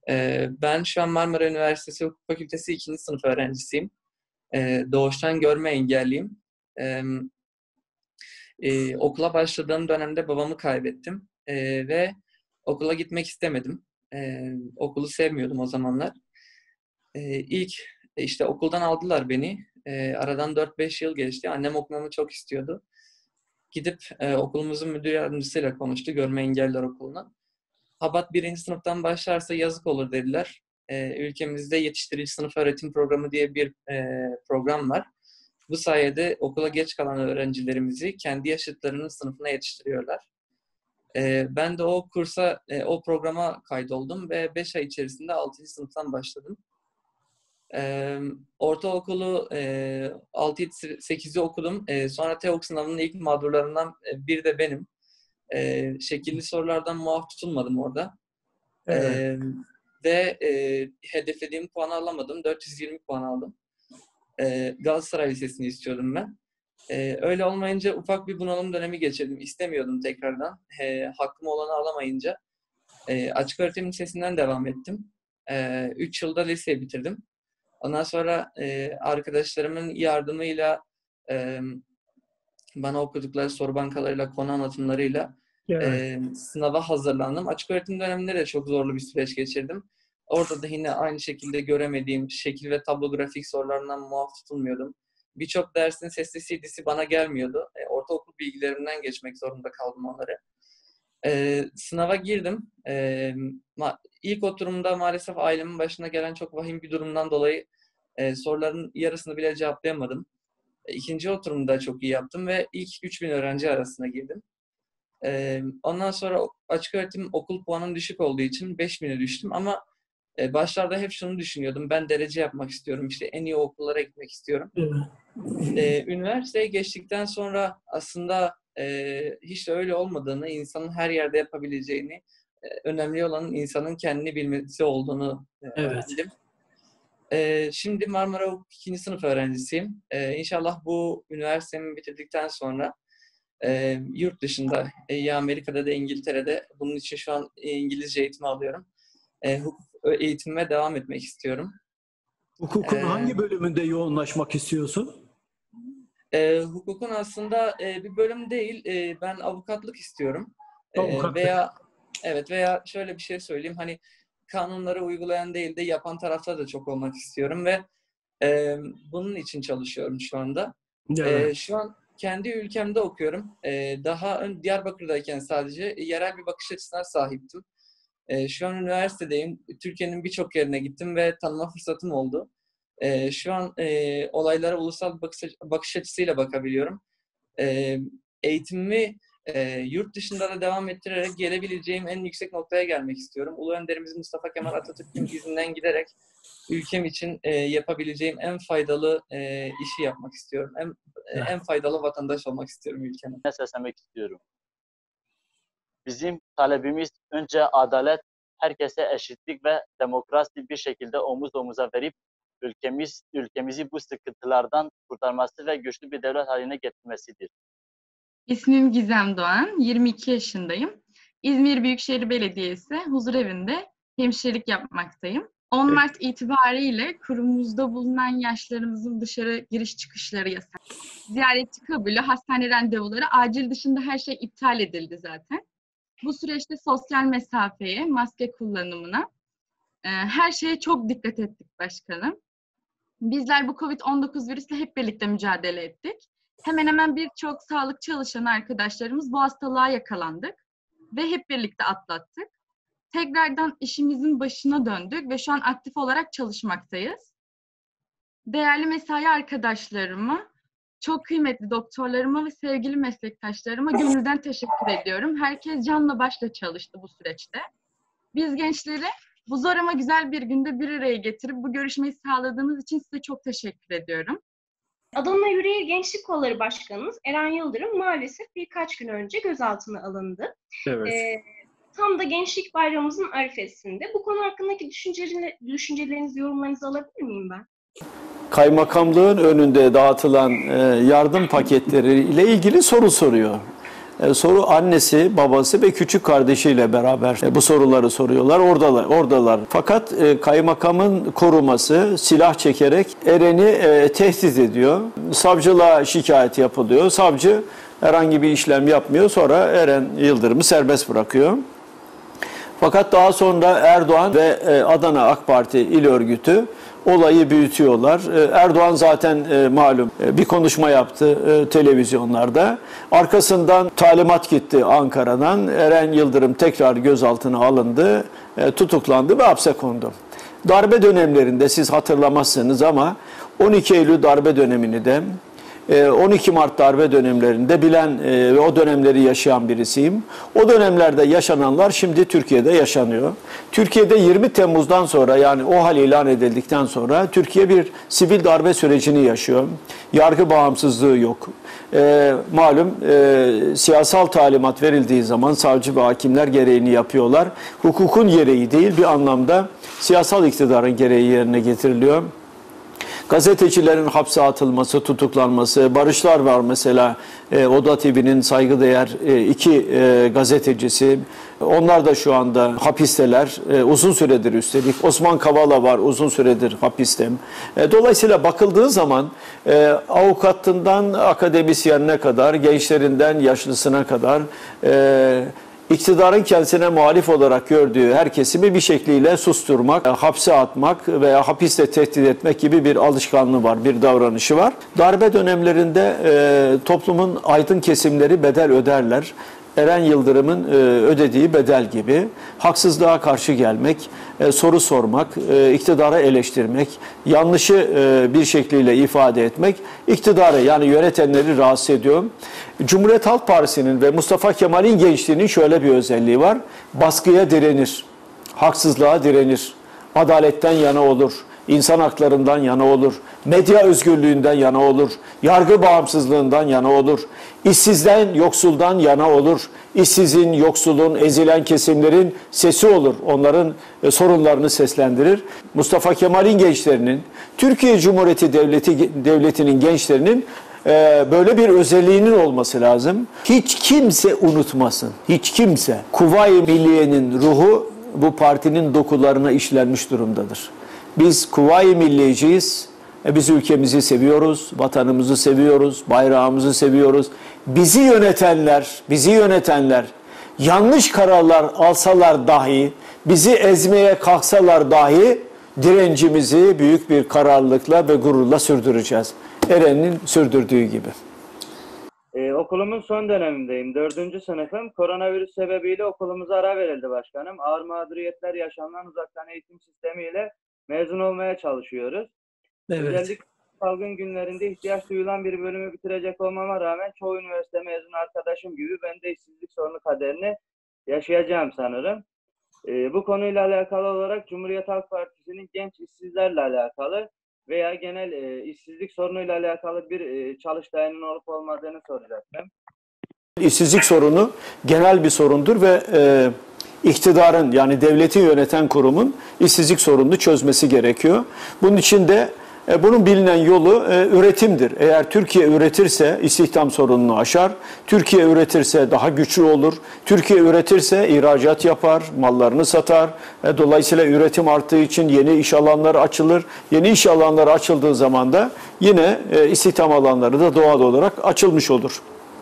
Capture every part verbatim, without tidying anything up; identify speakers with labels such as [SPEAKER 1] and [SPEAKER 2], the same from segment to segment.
[SPEAKER 1] Ee, ben şu an Marmara Üniversitesi Hukuk Fakültesi ikinci sınıf öğrencisiyim. Ee, doğuştan görme engelliyim. Ee, e, okula başladığım dönemde babamı kaybettim. Ee, ve okula gitmek istemedim. Ee, okulu sevmiyordum o zamanlar. Ee, ilk işte okuldan aldılar beni. Ee, aradan dört beş yıl geçti. Annem okumamı çok istiyordu. Gidip e, okulumuzun müdür yardımcısıyla konuştu. Görme engelliler okuluna. Habat birinci sınıftan başlarsa yazık olur dediler. Ee, ülkemizde yetiştirici sınıf öğretim programı diye bir e, program var. Bu sayede okula geç kalan öğrencilerimizi kendi yaşıtlarının sınıfına yetiştiriyorlar. Ee, ben de o kursa, e, o programa kaydoldum ve beş ay içerisinde altıncı sınıftan başladım. Ee, ortaokulu e, altı yedi sekizi okudum. E, sonra TEOK sınavının ilk mağdurlarından e, biri de benim. E, şekilli sorulardan muaf tutulmadım orada.
[SPEAKER 2] Evet.
[SPEAKER 1] E, ve e, hedeflediğim puanı alamadım. dört yüz yirmi puan aldım. E, Galatasaray Lisesi'ni istiyordum ben. E, öyle olmayınca ufak bir bunalım dönemi geçirdim. İstemiyordum tekrardan. E, hakkım olanı alamayınca. E, açık öğretim lisesinden devam ettim. E, üç yılda liseyi bitirdim. Ondan sonra e, arkadaşlarımın yardımıyla e, bana okudukları soru bankalarıyla, konu anlatımlarıyla
[SPEAKER 2] Evet.
[SPEAKER 1] e, sınava hazırlandım. Açık öğretim döneminde de çok zorlu bir süreç geçirdim. Orada da yine aynı şekilde göremediğim şekil ve tablografik sorularından muaf tutulmuyordum. Birçok dersin sesli C D'si bana gelmiyordu. E, ortaokul bilgilerimden geçmek zorunda kaldım onları. E, sınava girdim. E, ma- ilk oturumda maalesef ailemin başına gelen çok vahim bir durumdan dolayı e, soruların yarısını bile cevaplayamadım. İkinci oturumda çok iyi yaptım ve ilk üç bin öğrenci arasına girdim. Ee, ondan sonra açık öğretim okul puanım düşük olduğu için beş bine düştüm ama e, başlarda hep şunu düşünüyordum. Ben derece yapmak istiyorum. İşte en iyi okullara gitmek istiyorum. Ee, üniversiteye geçtikten sonra aslında e, hiç de öyle olmadığını, insanın her yerde yapabileceğini, e, önemli olanın insanın kendini bilmesi olduğunu e,
[SPEAKER 2] Evet.
[SPEAKER 1] öğrendim. Ee, şimdi Marmara Hukuk ikinci sınıf öğrencisiyim. Ee, İnşallah bu üniversitemi bitirdikten sonra e, yurt dışında, e, ya Amerika'da da İngiltere'de, bunun için şu an e, İngilizce eğitimi alıyorum. E, hukuk eğitimime devam etmek istiyorum.
[SPEAKER 2] Hukukun
[SPEAKER 1] Ee,
[SPEAKER 2] hangi bölümünde yoğunlaşmak istiyorsun?
[SPEAKER 1] e, hukukun aslında e, bir bölüm değil, e, ben avukatlık istiyorum. E,
[SPEAKER 2] Avukatlık.
[SPEAKER 1] veya evet veya şöyle bir şey söyleyeyim, hani kanunları uygulayan değil de yapan tarafta da çok olmak istiyorum ve Ee, bunun için çalışıyorum şu anda.
[SPEAKER 2] Evet.
[SPEAKER 1] Ee, şu an kendi ülkemde okuyorum. Ee, daha ön Diyarbakır'dayken sadece yerel bir bakış açısına sahiptim. Ee, şu an üniversitedeyim. Türkiye'nin birçok yerine gittim ve tanıma fırsatım oldu. Ee, şu an e, olaylara ulusal bakış, bakış açısıyla bakabiliyorum. Ee, eğitimimi e, yurt dışında da devam ettirerek gelebileceğim en yüksek noktaya gelmek istiyorum. Ulu Önderimiz Mustafa Kemal Atatürk'ün izinden giderek ülkem için e, yapabileceğim en faydalı e, işi yapmak istiyorum. En, en faydalı vatandaş olmak istiyorum ülkeme.
[SPEAKER 3] Seslenmek istiyorum. Bizim talebimiz önce adalet, herkese eşitlik ve demokrasi bir şekilde omuz omuza verip ülkemiz ülkemizi bu sıkıntılardan kurtarması ve güçlü bir devlet haline getirmesidir.
[SPEAKER 4] İsmim Gizem Doğan, yirmi iki yaşındayım. İzmir Büyükşehir Belediyesi Huzurevinde hemşirelik yapmaktayım. on Mart itibariyle kurumumuzda bulunan yaşlarımızın dışarı giriş çıkışları yasak. Ziyaretçi kabulü, hastane randevuları, acil dışında her şey iptal edildi zaten. Bu süreçte sosyal mesafeye, maske kullanımına, her şeye çok dikkat ettik başkanım. Bizler bu kovid on dokuz virüsle hep birlikte mücadele ettik. Hemen hemen birçok sağlık çalışanı arkadaşlarımız bu hastalığa yakalandık ve hep birlikte atlattık. Tekrardan işimizin başına döndük ve şu an aktif olarak çalışmaktayız. Değerli mesai arkadaşlarıma, çok kıymetli doktorlarıma ve sevgili meslektaşlarıma gönülden teşekkür ediyorum. Herkes canla başla çalıştı bu süreçte. Biz gençleri bu zor ama güzel bir günde bir araya getirip bu görüşmeyi sağladığınız için size çok teşekkür ediyorum.
[SPEAKER 5] Adana Yüreğir Gençlik Kolları Başkanımız Eren Yıldırım maalesef birkaç gün önce gözaltına alındı.
[SPEAKER 2] Evet.
[SPEAKER 5] Ee, tam da Gençlik Bayramımızın arifesinde. Bu konu hakkındaki düşüncelerinizi, yorumlarınızı alabilir miyim ben?
[SPEAKER 6] Kaymakamlığın önünde dağıtılan yardım paketleri ile ilgili soru soruyor.
[SPEAKER 2] E, soru annesi, babası ve küçük kardeşiyle beraber e, bu soruları soruyorlar. Oradalar, oradalar. Fakat e, kaymakamın koruması silah çekerek Eren'i e, tehdit ediyor. Savcılığa şikayet yapılıyor. Savcı herhangi bir işlem yapmıyor. Sonra Eren Yıldırım'ı serbest bırakıyor. Fakat daha sonra Erdoğan ve Adana AK Parti İl Örgütü olayı büyütüyorlar. Erdoğan zaten malum bir konuşma yaptı televizyonlarda. Arkasından talimat gitti Ankara'dan. Eren Yıldırım tekrar gözaltına alındı, tutuklandı ve hapse kondu. Darbe dönemlerinde siz hatırlamazsınız ama on iki Eylül darbe dönemini de on iki Mart darbe dönemlerinde bilen ve o dönemleri yaşayan birisiyim. O dönemlerde yaşananlar şimdi Türkiye'de yaşanıyor. Türkiye'de yirmi Temmuz'dan sonra, yani o hal ilan edildikten sonra Türkiye bir sivil darbe sürecini yaşıyor. Yargı bağımsızlığı yok. E, malum e, siyasal talimat verildiği zaman savcı ve hakimler gereğini yapıyorlar. Hukukun gereği değil, bir anlamda siyasal iktidarın gereği yerine getiriliyor. Gazetecilerin hapse atılması, tutuklanması, barışlar var mesela. E, Oda T V'nin saygıdeğer e, iki e, gazetecisi. Onlar da şu anda hapisteler. E, uzun süredir üstelik. Osman Kavala var, uzun süredir hapiste. E, dolayısıyla bakıldığı zaman e, avukatından akademisyenine kadar, gençlerinden yaşlısına kadar e, İktidarın kendisine muhalif olarak gördüğü her kesimi bir şekliyle susturmak, hapse atmak veya hapiste tehdit etmek gibi bir alışkanlığı var, bir davranışı var. Darbe dönemlerinde e, toplumun aydın kesimleri bedel öderler. Eren Yıldırım'ın e, ödediği bedel gibi haksızlığa karşı gelmek, e, soru sormak, e, iktidarı eleştirmek, yanlışı e, bir şekliyle ifade etmek iktidarı, yani yönetenleri rahatsız ediyor. Cumhuriyet Halk Partisi'nin ve Mustafa Kemal'in gençliğinin şöyle bir özelliği var: baskıya direnir, haksızlığa direnir, adaletten yana olur, insan haklarından yana olur, medya özgürlüğünden yana olur, yargı bağımsızlığından yana olur, işsizden, yoksuldan yana olur, işsizin, yoksulun, ezilen kesimlerin sesi olur, onların e, sorunlarını seslendirir. Mustafa Kemal'in gençlerinin, Türkiye Cumhuriyeti Devleti Devleti'nin gençlerinin e, böyle bir özelliğinin olması lazım. Hiç kimse unutmasın, hiç kimse. Kuvayi Milliye'nin ruhu bu partinin dokularına işlenmiş durumdadır. Biz Kuvayi Milliyeciyiz. E biz ülkemizi seviyoruz, vatanımızı seviyoruz, bayrağımızı seviyoruz. Bizi yönetenler, bizi yönetenler yanlış kararlar alsalar dahi, bizi ezmeye kalksalar dahi direncimizi büyük bir kararlılıkla ve gururla sürdüreceğiz. Eren'in sürdürdüğü gibi.
[SPEAKER 6] Ee, okulumun son dönemindeyim. Dördüncü sınıfım. Koronavirüs sebebiyle okulumuza ara verildi başkanım. Ağır mağduriyetler yaşanan uzaktan eğitim sistemiyle mezun olmaya çalışıyoruz.
[SPEAKER 2] Evet.
[SPEAKER 6] Özellikle salgın günlerinde ihtiyaç duyulan bir bölümü bitirecek olmama rağmen çoğu üniversite mezunu arkadaşım gibi ben de işsizlik sorunu kaderini yaşayacağım sanırım. Ee, bu konuyla alakalı olarak Cumhuriyet Halk Partisi'nin genç işsizlerle alakalı veya genel e, işsizlik sorunuyla alakalı bir e, çalıştayının olup olmadığını soracaktım.
[SPEAKER 2] İşsizlik sorunu genel bir sorundur ve e, iktidarın, yani devleti yöneten kurumun işsizlik sorununu çözmesi gerekiyor. Bunun için de e, bunun bilinen yolu e, üretimdir. Eğer Türkiye üretirse istihdam sorununu aşar. Türkiye üretirse daha güçlü olur. Türkiye üretirse ihracat yapar, mallarını satar. E, dolayısıyla üretim arttığı için yeni iş alanları açılır. Yeni iş alanları açıldığı zaman da yine e, istihdam alanları da doğal olarak açılmış olur.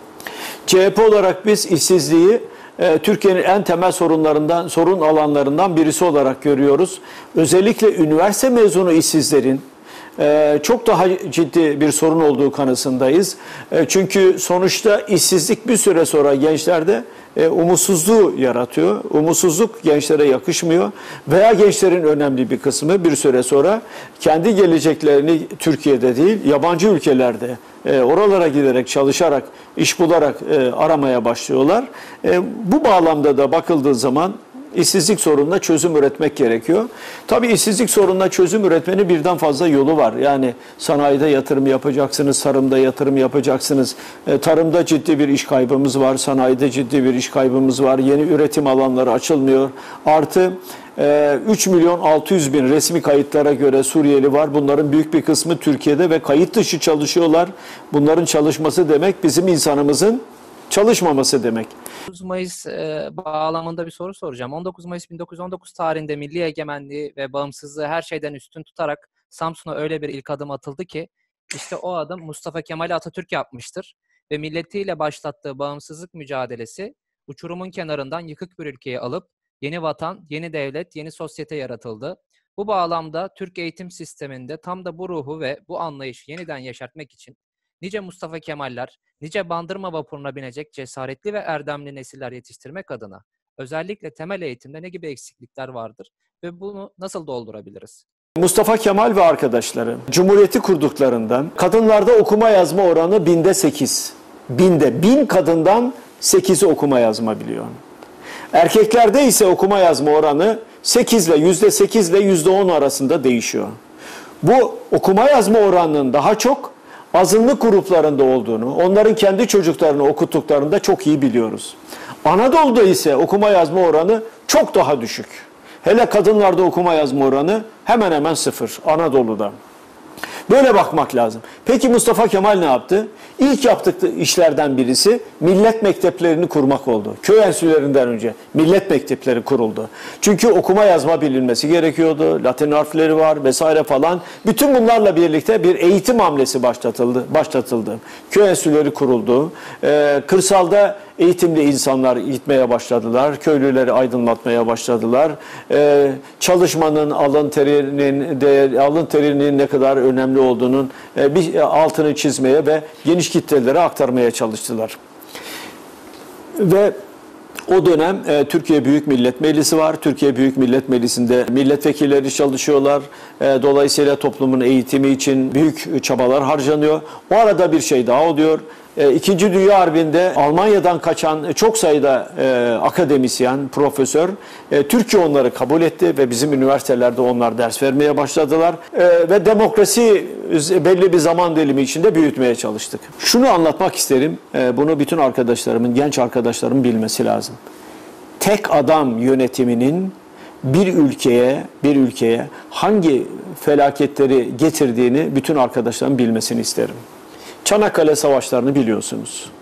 [SPEAKER 2] C H P olarak biz işsizliği Türkiye'nin en temel sorunlarından, sorun alanlarından birisi olarak görüyoruz. Özellikle üniversite mezunu işsizlerin çok daha ciddi bir sorun olduğu kanısındayız. Çünkü sonuçta işsizlik bir süre sonra gençlerde umutsuzluğu yaratıyor. Umutsuzluk gençlere yakışmıyor. Veya gençlerin önemli bir kısmı bir süre sonra kendi geleceklerini Türkiye'de değil, yabancı ülkelerde oralara giderek, çalışarak, iş bularak aramaya başlıyorlar. Bu bağlamda da bakıldığı zaman İşsizlik sorununa çözüm üretmek gerekiyor. Tabii işsizlik sorununa çözüm üretmenin birden fazla yolu var. Yani sanayide yatırım yapacaksınız, tarımda yatırım yapacaksınız. E, tarımda ciddi bir iş kaybımız var, sanayide ciddi bir iş kaybımız var. Yeni üretim alanları açılmıyor. Artı e, üç milyon altı yüz bin resmi kayıtlara göre Suriyeli var. Bunların büyük bir kısmı Türkiye'de ve kayıt dışı çalışıyorlar. Bunların çalışması demek bizim insanımızın Çalışmaması demek.
[SPEAKER 7] on dokuz Mayıs e, bağlamında bir soru soracağım. on dokuz Mayıs bin dokuz yüz on dokuz tarihinde milli egemenliği ve bağımsızlığı her şeyden üstün tutarak Samsun'a öyle bir ilk adım atıldı ki işte o adım Mustafa Kemal Atatürk yapmıştır ve milletiyle başlattığı bağımsızlık mücadelesi uçurumun kenarından yıkık bir ülkeyi alıp yeni vatan, yeni devlet, yeni sosyete yaratıldı. Bu bağlamda Türk eğitim sisteminde tam da bu ruhu ve bu anlayışı yeniden yaşatmak için nice Mustafa Kemaller, nice Bandırma vapuruna binecek cesaretli ve erdemli nesiller yetiştirmek adına özellikle temel eğitimde ne gibi eksiklikler vardır ve bunu nasıl doldurabiliriz?
[SPEAKER 2] Mustafa Kemal ve arkadaşları Cumhuriyeti kurduklarından kadınlarda okuma yazma oranı binde sekiz. Binde, bin kadından sekizi okuma yazma biliyor. Erkeklerde ise okuma yazma oranı sekiz ile yüzde sekiz ile yüzde on arasında değişiyor. Bu okuma yazma oranının daha çok azınlık gruplarında olduğunu, onların kendi çocuklarını okuttuklarını da çok iyi biliyoruz. Anadolu'da ise okuma yazma oranı çok daha düşük. Hele kadınlarda okuma yazma oranı hemen hemen sıfır Anadolu'da. Böyle bakmak lazım. Peki Mustafa Kemal ne yaptı? İlk yaptığı işlerden birisi millet mekteplerini kurmak oldu. Köy enstitülerinden önce millet mektepleri kuruldu. Çünkü okuma yazma bilinmesi gerekiyordu. Latin harfleri var vesaire falan. Bütün bunlarla birlikte bir eğitim hamlesi başlatıldı. başlatıldı. Köy enstitüleri kuruldu. Ee, kırsalda eğitimli insanlar gitmeye başladılar. Köylüleri aydınlatmaya başladılar. Ee, çalışmanın, alın terinin, de, alın terinin ne kadar önemli olduğunun e, bir altını çizmeye ve geniş kitlelere aktarmaya çalıştılar. Ve o dönem e, Türkiye Büyük Millet Meclisi var. Türkiye Büyük Millet Meclisi'nde milletvekilleri çalışıyorlar. E, dolayısıyla toplumun eğitimi için büyük çabalar harcanıyor. O arada bir şey daha oluyor. E, İkinci Dünya Harbi'nde Almanya'dan kaçan çok sayıda e, akademisyen, profesör, e, Türkiye onları kabul etti ve bizim üniversitelerde onlar ders vermeye başladılar. E, ve demokrasi belli bir zaman dilimi içinde büyütmeye çalıştık. Şunu anlatmak isterim, e, bunu bütün arkadaşlarımın, genç arkadaşlarımın bilmesi lazım. Tek adam yönetiminin bir ülkeye, bir ülkeye hangi felaketleri getirdiğini bütün arkadaşlarımın bilmesini isterim. Çanakkale Savaşları'nı biliyorsunuz.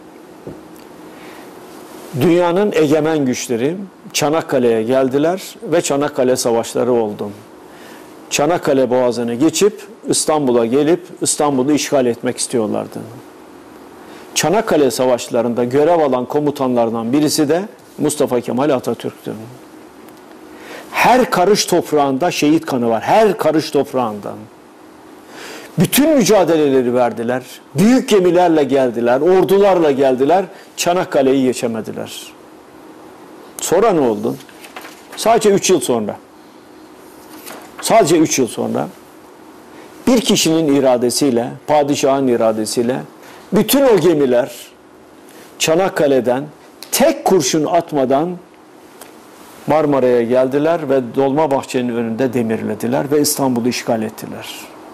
[SPEAKER 2] Dünyanın egemen güçleri Çanakkale'ye geldiler ve Çanakkale Savaşları oldu. Çanakkale Boğazı'nı geçip İstanbul'a gelip İstanbul'u işgal etmek istiyorlardı. Çanakkale Savaşları'nda görev alan komutanlardan birisi de Mustafa Kemal Atatürk'tü. Her karış toprağında şehit kanı var. Her karış toprağında. Bütün mücadeleleri verdiler. Büyük gemilerle geldiler, ordularla geldiler. Çanakkale'yi geçemediler. Sonra ne oldu? Sadece üç yıl sonra. Sadece üç yıl sonra bir kişinin iradesiyle, padişahın iradesiyle bütün o gemiler Çanakkale'den tek kurşun atmadan Marmara'ya geldiler ve Dolmabahçe'nin önünde demirlediler ve İstanbul'u işgal ettiler.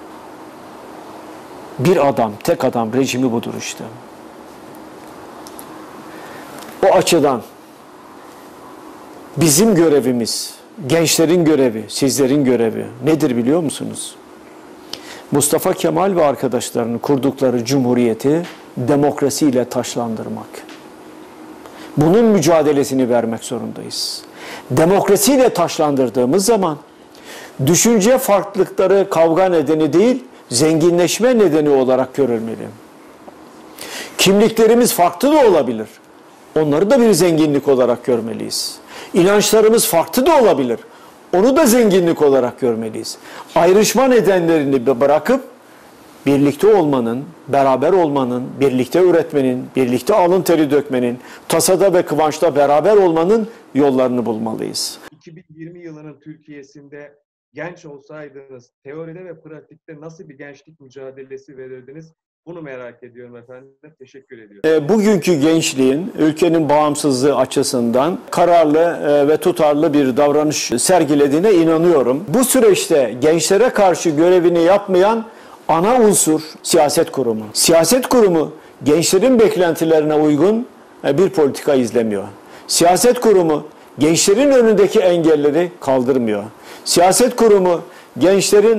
[SPEAKER 2] Bir adam, tek adam rejimi budur işte. O açıdan bizim görevimiz, gençlerin görevi, sizlerin görevi nedir biliyor musunuz? Mustafa Kemal ve arkadaşlarının kurdukları cumhuriyeti demokrasiyle taşlandırmak. Bunun mücadelesini vermek zorundayız. Demokrasiyle taşlandırdığımız zaman düşünce farklılıkları kavga nedeni değil, zenginleşme nedeni olarak görülmeli. Kimliklerimiz farklı da olabilir. Onları da bir zenginlik olarak görmeliyiz. İnançlarımız farklı da olabilir. Onu da zenginlik olarak görmeliyiz. Ayrışma nedenlerini bırakıp birlikte olmanın, beraber olmanın, birlikte üretmenin, birlikte alın teri dökmenin, tasada ve kıvançta beraber olmanın yollarını bulmalıyız.
[SPEAKER 8] iki bin yirmi yılının Türkiye'sinde genç olsaydınız teoride ve pratikte nasıl bir gençlik mücadelesi verirdiniz? Bunu merak ediyorum efendim. Teşekkür ediyorum.
[SPEAKER 2] E, bugünkü gençliğin ülkenin bağımsızlığı açısından kararlı e, ve tutarlı bir davranış sergilediğine inanıyorum. Bu süreçte gençlere karşı görevini yapmayan ana unsur siyaset kurumu. Siyaset kurumu gençlerin beklentilerine uygun e, bir politika izlemiyor. Siyaset kurumu gençlerin önündeki engelleri kaldırmıyor. Siyaset kurumu gençlerin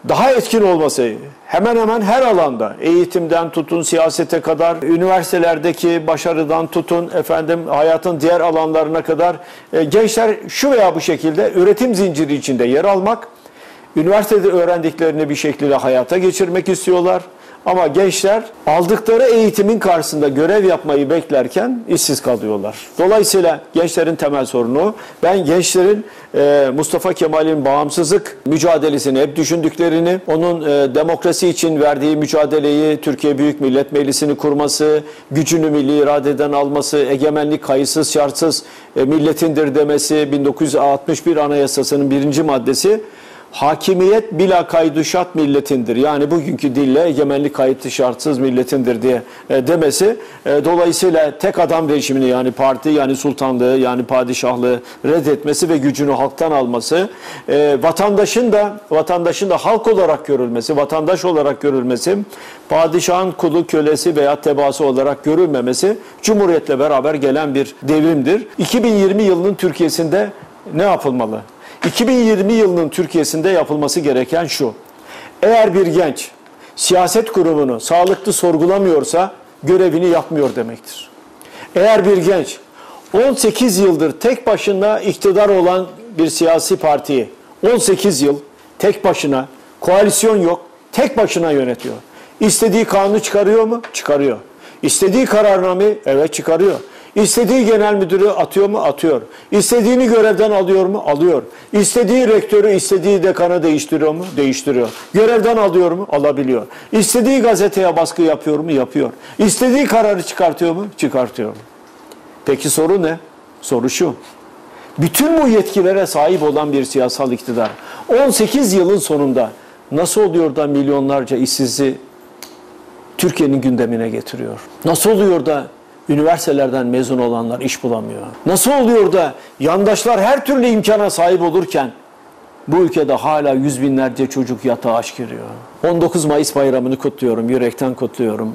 [SPEAKER 2] daha etkin olması, hemen hemen her alanda, eğitimden tutun siyasete kadar, üniversitelerdeki başarıdan tutun efendim hayatın diğer alanlarına kadar e, gençler şu veya bu şekilde üretim zinciri içinde yer almak, üniversitede öğrendiklerini bir şekilde hayata geçirmek istiyorlar. Ama gençler aldıkları eğitimin karşısında görev yapmayı beklerken işsiz kalıyorlar. Dolayısıyla gençlerin temel sorunu, ben gençlerin e, Mustafa Kemal'in bağımsızlık mücadelesini hep düşündüklerini, onun e, demokrasi için verdiği mücadeleyi, Türkiye Büyük Millet Meclisi'ni kurması, gücünü milli iradeden alması, egemenlik kayıtsız şartsız e, milletindir demesi, bin dokuz yüz altmış bir Anayasası'nın birinci maddesi, hakimiyet bila kaydı şart milletindir. Yani bugünkü dille egemenlik kayıtlı şartsız milletindir diye e, demesi. E, dolayısıyla tek adam rejimini yani parti yani sultanlığı yani padişahlığı reddetmesi ve gücünü halktan alması, e, vatandaşın da vatandaşın da halk olarak görülmesi, vatandaş olarak görülmesi, padişahın kulu, kölesi veya tebaası olarak görülmemesi Cumhuriyet'le beraber gelen bir devrimdir. iki bin yirmi yılının Türkiye'sinde ne yapılmalı? iki bin yirmi yılının Türkiye'sinde yapılması gereken şu: eğer bir genç siyaset kurumunu sağlıklı sorgulamıyorsa görevini yapmıyor demektir. Eğer bir genç on sekiz yıldır tek başına iktidar olan bir siyasi partiyi on sekiz yıl tek başına, koalisyon yok, tek başına yönetiyor. İstediği kanunu çıkarıyor mu? Çıkarıyor. İstediği kararnameyi evet çıkarıyor. İstediği genel müdürü atıyor mu? Atıyor. İstediğini görevden alıyor mu? Alıyor. İstediği rektörü, istediği dekanı değiştiriyor mu? Değiştiriyor. Görevden alıyor mu? Alabiliyor. İstediği gazeteye baskı yapıyor mu? Yapıyor. İstediği kararı çıkartıyor mu? Çıkartıyor. Peki soru ne? Soru şu: bütün bu yetkilere sahip olan bir siyasal iktidar on sekiz yılın sonunda nasıl oluyor da milyonlarca işsizi Türkiye'nin gündemine getiriyor? Nasıl oluyor da üniversitelerden mezun olanlar iş bulamıyor? Nasıl oluyor da yandaşlar her türlü imkana sahip olurken bu ülkede hala yüz binlerce çocuk yatağa aç giriyor? on dokuz Mayıs bayramını kutluyorum, yürekten kutluyorum.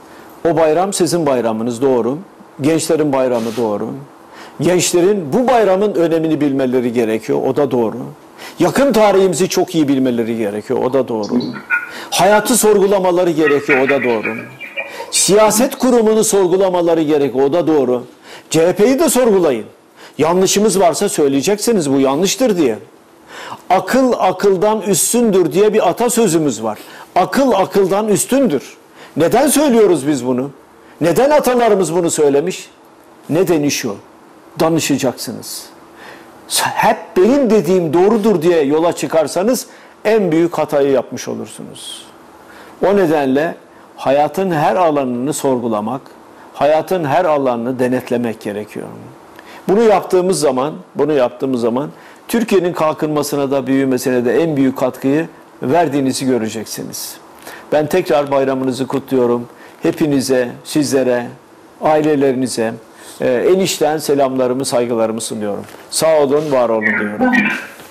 [SPEAKER 2] O bayram sizin bayramınız, doğru. Gençlerin bayramı, doğru. Gençlerin bu bayramın önemini bilmeleri gerekiyor, o da doğru. Yakın tarihimizi çok iyi bilmeleri gerekiyor, o da doğru. Hayatı sorgulamaları gerekiyor, o da doğru. Siyaset kurumunu sorgulamaları gerekiyor, o da doğru. C H P'yi de sorgulayın. Yanlışımız varsa söyleyeceksiniz bu yanlıştır diye. Akıl akıldan üstündür diye bir atasözümüz var. Akıl akıldan üstündür. Neden söylüyoruz biz bunu? Neden atalarımız bunu söylemiş? Nedeni şu: danışacaksınız. Hep benim dediğim doğrudur diye yola çıkarsanız en büyük hatayı yapmış olursunuz. O nedenle hayatın her alanını sorgulamak, hayatın her alanını denetlemek gerekiyor. Bunu yaptığımız zaman, bunu yaptığımız zaman Türkiye'nin kalkınmasına da büyümesine de en büyük katkıyı verdiğinizi göreceksiniz. Ben tekrar bayramınızı kutluyorum. Hepinize, sizlere, ailelerinize en içten selamlarımı, saygılarımı sunuyorum. Sağ olun, var olun diyorum.